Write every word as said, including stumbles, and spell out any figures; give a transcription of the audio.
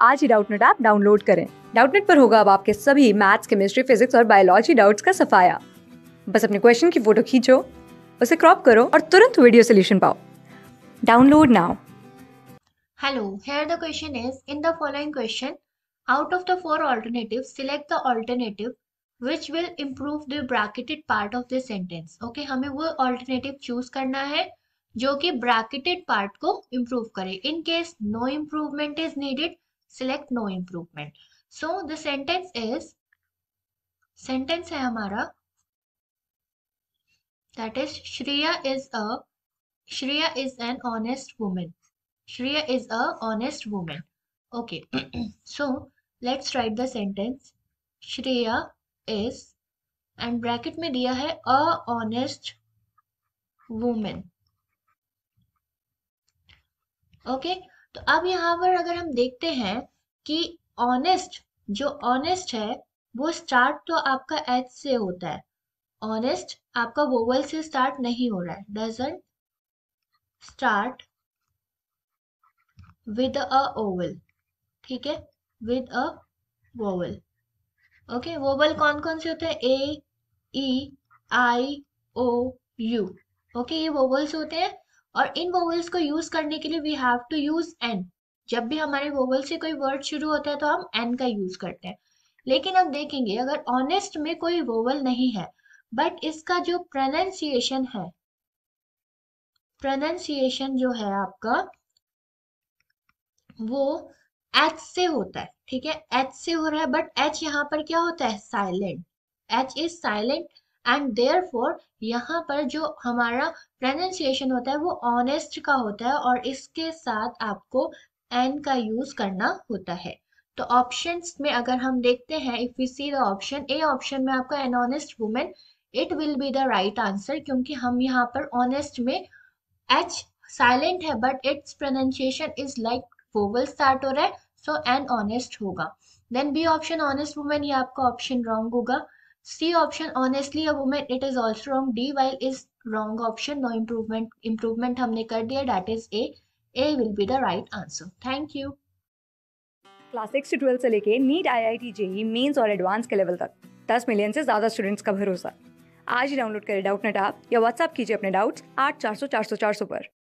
आज ही Doubtnet app download करें। डाउटनेट पर होगा अब आपके सभी मैथ्स, केमिस्ट्री, फिजिक्स और बायोलॉजी डाउट्स का सफाया। बस अपने क्वेश्चन की फोटो खींचो, उसे क्रॉप करो और तुरंत वीडियो सोल्यूशन पाओ। Download now. Hello, here the question is, in the following question, out of the four alternatives, select the alternative which will improve the bracketed part of the sentence. Okay, हमें वो alternative choose करना है जो कि bracketed part को improve करे. In case no improvement is needed, select no improvement. So the sentence is, sentence है हमारा, that is Shreya is a Shreya is an honest woman. Shreya is a honest woman. Okay. So let's write the sentence. Shreya is, and bracket में दिया है a honest woman. Okay. तो अब यहाँ पर अगर हम देखते हैं कि honest, जो honest है वो start तो आपका h से होता है. Honest आपका vowel से start नहीं हो रहा है. Doesn't start with a vowel. ठीक है, with a vowel. Okay, vowel कौन कौन से होते हैं? A, E, I, O, U. Okay, ये वोवल्स होते हैं और इन वोवल्स को यूज करने के लिए we have to use an. जब भी हमारे वोवल से कोई वर्ड शुरू होता है तो हम एन का यूज करते हैं. लेकिन अब देखेंगे अगर ऑनेस्ट में कोई वोवल नहीं है बट इसका जो प्रोनाउंसिएशन है, प्रोनाउंसिएशन जो है आपका वो एच से होता है. ठीक है, एच से हो रहा है बट एच यहाँ पर क्या होता है? Silent. H is silent and therefore यहाँ पर जो हमारा प्रोनाउंसिएशन होता है वो ऑनेस्ट का होता है और इसके साथ आपको एन का यूज करना होता है. तो ऑप्शंस में अगर हम देखते हैं, if we see the option A, option में आपका an honest women, it will be the right answer क्योंकि हम यहाँ पर ऑनेस्ट में एच साइलेंट है but it's pronunciation is like vowel start हो रहा है, सो एन ऑनेस्ट होगा. Then B option honest women, ये आपका ऑप्शन रॉन्ग होगा. C option honestly a women, it is also wrong. D while is wrong option. No improvement, improvement हमने कर दिया, that is A. A will be the right answer. Thank you. Class six से twelfth से लेके NEET, I I T, JEE Mains और advance के level तक दस मिलियन से ज्यादा स्टूडेंट्स का भरोसा. आज ही डाउनलोड करें डाउटनेट ऐप या व्हाट्सएप कीजिए अपने डाउट्स आठ चार सौ चार सौ चार सौ पर.